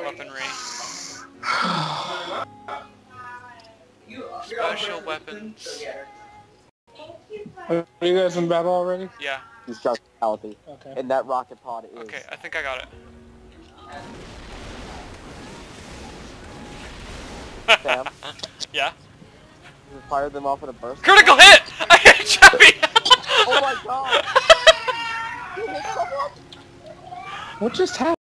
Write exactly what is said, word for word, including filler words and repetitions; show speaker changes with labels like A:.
A: weaponry. Special weapons.
B: Are you guys in battle already?
A: Yeah.
C: He's got Calliope.
B: Okay.
C: And that rocket pod is...
A: Okay, I think I got it.
C: Sam?
A: Yeah?
C: You fire them off in a burst?
A: Critical hit! I hit Chappie!
C: Oh my god! You hit someone?
B: What just happened?